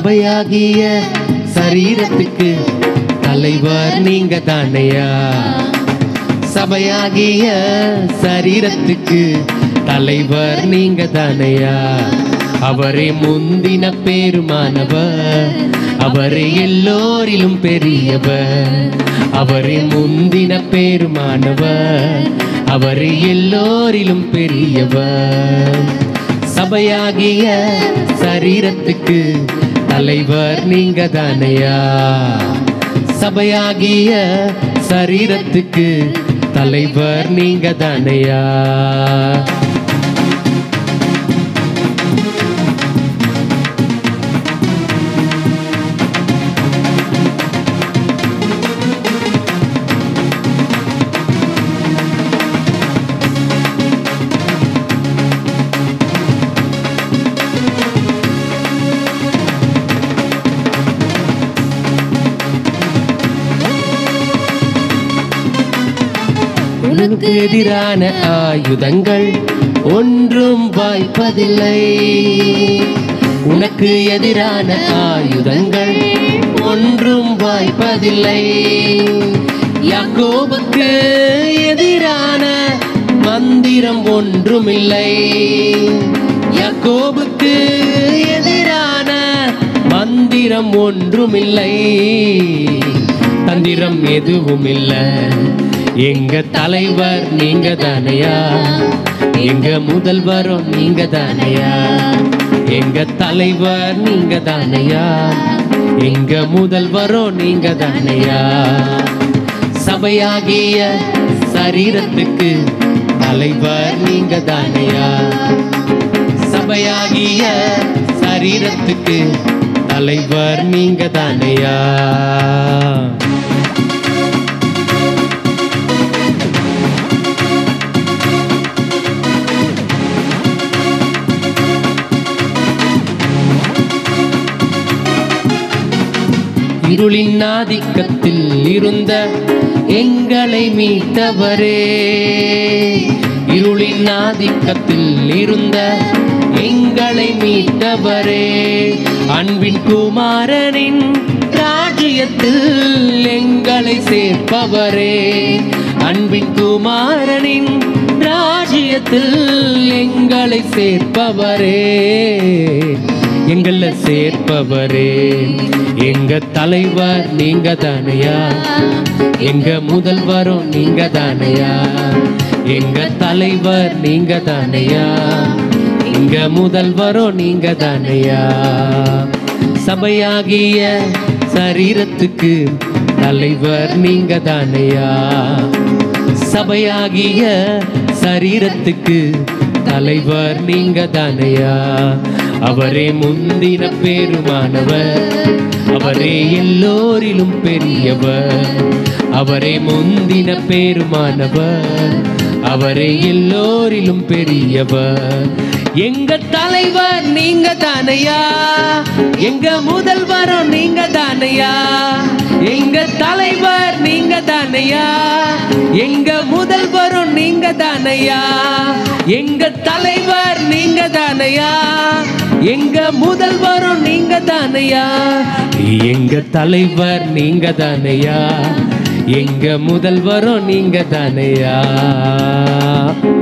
சபையாகிய சரீரத்துக்கு தலைவர் நீங்க தானையா. சபையாகிய சரீரத்துக்கு தலைவர் நீங்க தானையா. அவரே முந்தின பெருமானவர், அவரே எல்லோரிலும் பெரியவர். அவரே முந்தின பெருமானவர், அவரே எல்லோரிலும் பெரியவர். சபையாகிய சரீரத்துக்கு தலைவர் நீங்க தானையா. சபையாகிய சரீரத்துக்கு தலைவர் நீங்க தானையா. உனக்கு எதிரான ஆயுதங்கள் ஒன்றும் வாய்ப்பதில்லை. உனக்கு எதிரான ஆயுதங்கள் ஒன்றும் வாய்ப்பதில்லை. யாக்கோபுக்கு எதிரான மந்திரம் ஒன்றுமில்லை. யாக்கோபுக்கு எதிரான மந்திரம் ஒன்றுமில்லை. தந்திரம் எதுவும் இல்லை. எங்க தலைவர் நீங்க தானையா. எங்க முதல்வரும் நீங்க தானையா. எங்க தலைவர் நீங்க தானையா. எங்க முதல்வரும் நீங்க தானையா. சபையாகிய சரீரத்துக்கு தலைவர் நீங்க தானையா. சபையாகிய சரீரத்துக்கு தலைவர் நீங்க தானையா. இருளின் ஆதிக்கத்தில் இருந்த எங்களை மீட்டவரே. இருளின் ஆதிக்கத்தில் இருந்த எங்களை மீட்டவரே. அன்பின் குமாரனின் ராஜ்யத்தில் எங்களை சேர்ப்பவரே. அன்பின் குமாரனின் ராஜ்யத்தில் எங்களை சேர்ப்பவரே. எங்கள சேர்ப்பவரே. எங்க தலைவர் நீங்க தானையா. எங்க முதல்வரும் நீங்க தானையா. எங்க தலைவர் நீங்க தானையா. எங்க முதல்வரும் நீங்க தானையா. சபையாகிய சரீரத்துக்கு தலைவர் நீங்க தானையா. சபையாகிய சரீரத்துக்கு தலைவர் நீங்க தானையா. அவரே முந்தின பெருமானவர், அவரே எல்லோரிலும் பெரியவர். அவரே முந்தின பெருமானவர், அவரே எல்லோரிலும் பெரியவர். எங்க தலைவர் நீங்க தானையா. எங்க முதல்வரும் நீங்க தானையா. எங்க தலைவர் நீங்க தானையா. எங்க முதல்வரும் நீங்க தானையா. எங்க தலைவர் நீங்க தானையா. எங்க முதல்வரும் நீங்க தானையா. எங்க தலைவர் நீங்க தானையா. எங்க முதல்வரும் நீங்க தானையா.